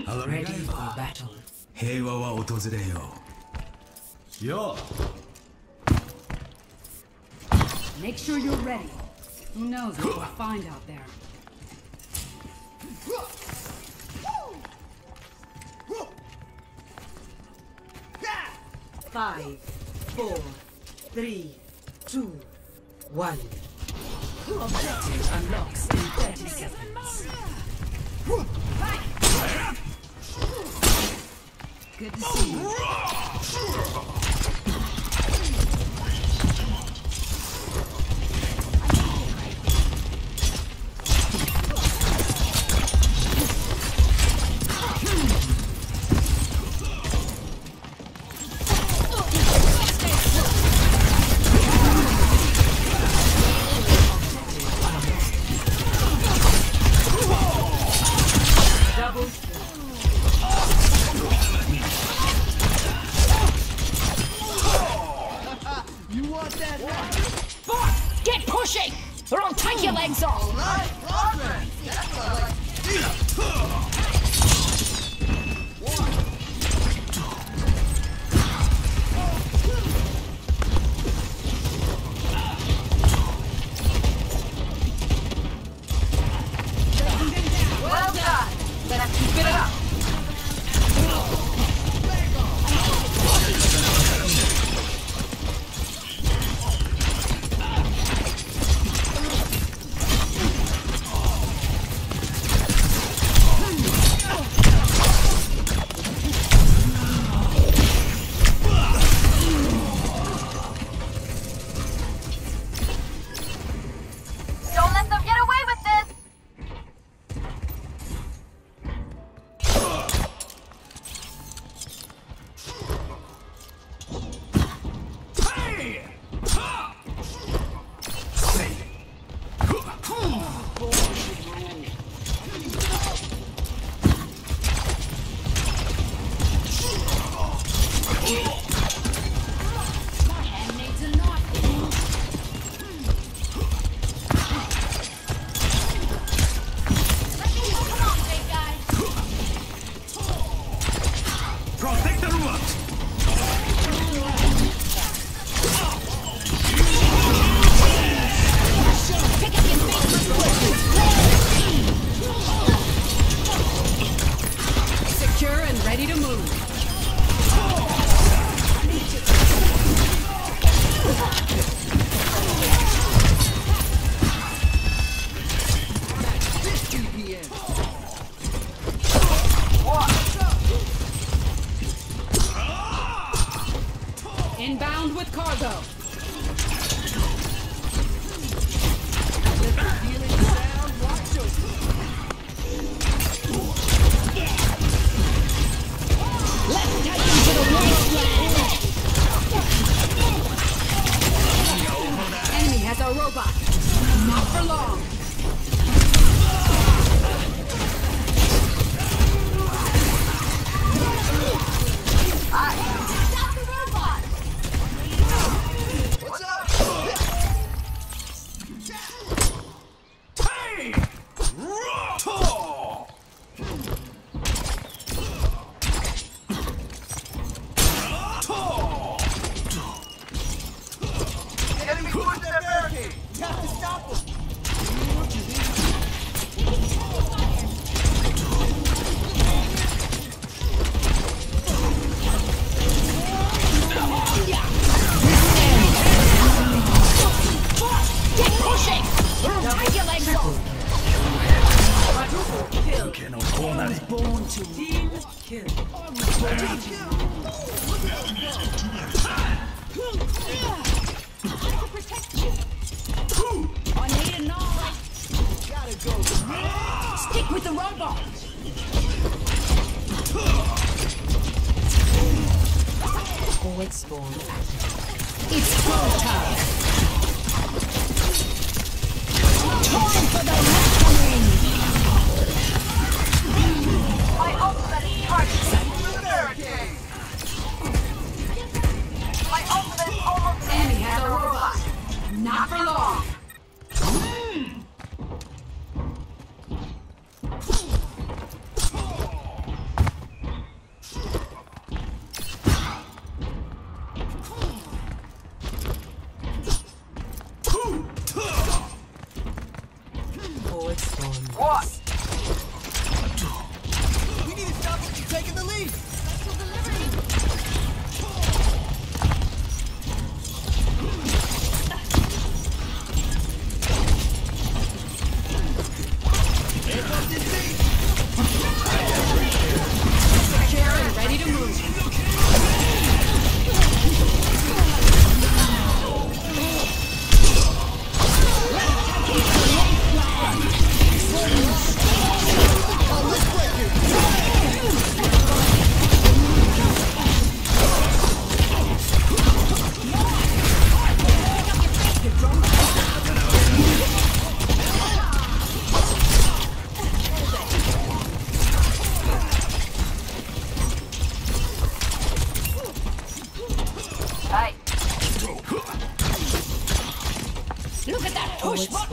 Ready for battle. 平和は訪れよう。よ Make sure you're ready. Who knows what we'll find out there. Five, four, three, two, one. Objective unlocks in 30 seconds. Good to see you. Get pushing, or I'll take your legs off! Well done! Better keep it up! Don't let them get away with this! My hand needs a knife. Come on, big guy. Protect the root! Pick up your feet. Secure and ready to move. Inbound with cargo. Let's take him to the wasteland. Enemy has a robot. Not for long. Stop the robot. Enemy pushed their barricade! You have to stop them! Get pushing, or I'll take your legs off. けのこうなり Team kill. I need a knife. Gotta go! Stick with the robot. Forward spawn. It's full time. Time for the reckoning. My ultimate targets the barricade! My ultimate almost Enemy has a robot. Not for long.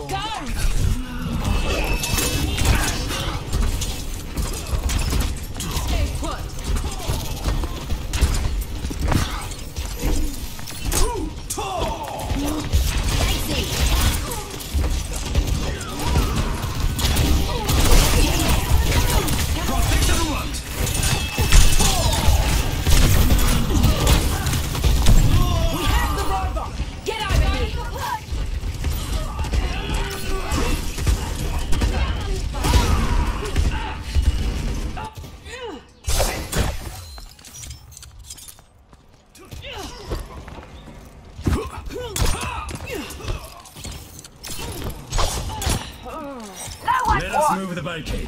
Go! Stay put. Let us move the barricade.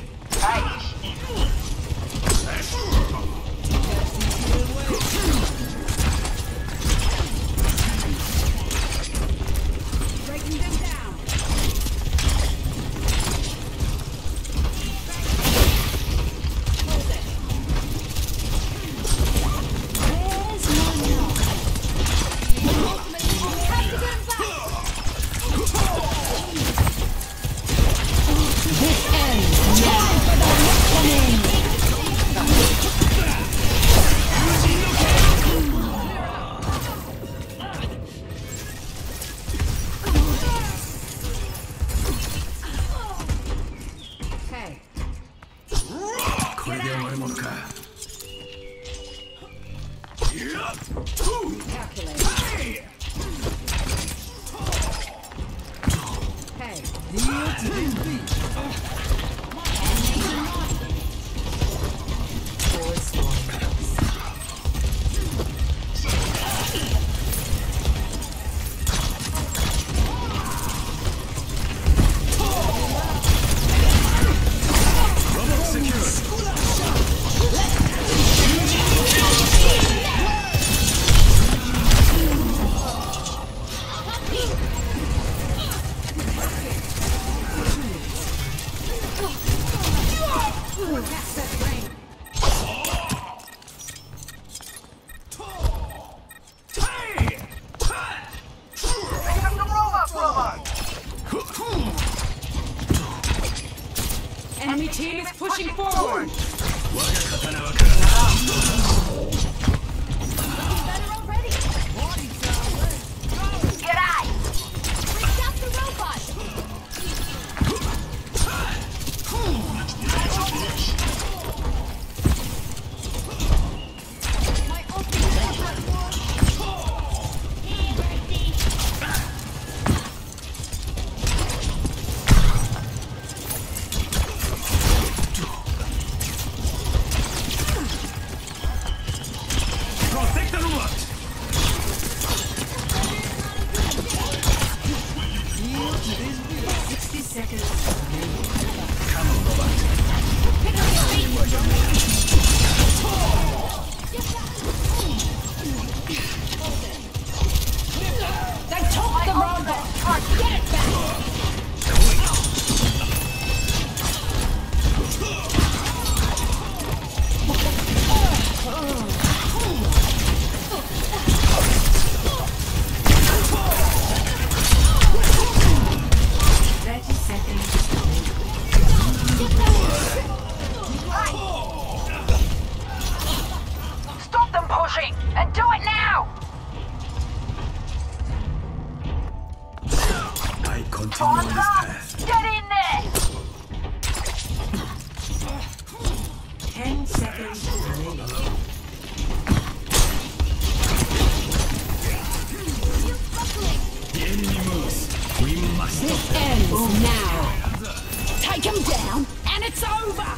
Breaking them down. Hey, これで終わるものか。 calculate. Hey, deal to this beat. Forward swarms. Robot secured. That's that brain. Pick up the robot from us! Enemy team is pushing forward. 我が刀はからな。 G'day! Bring up the robot! My Protect the robot. 60 seconds. Come on, robot. They took the robot! Get it back! Stop them pushing! And do it now! I continue on this path. Get in there! 10 seconds remaining. The enemy moves. We must stop This them. ends now. Take him down, and it's over!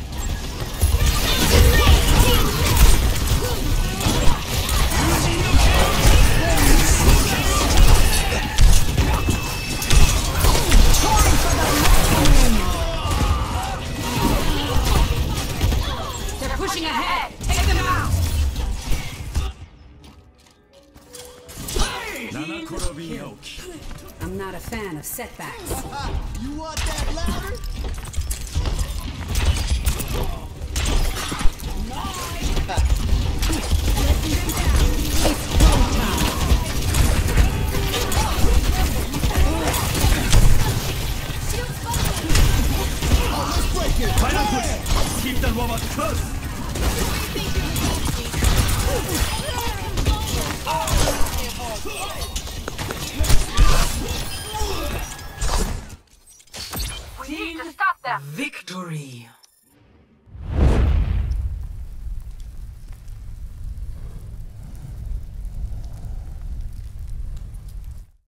They're pushing ahead. Take them out. 七転び八起き。 I'm not a fan of setbacks. You want that ladder? Victory.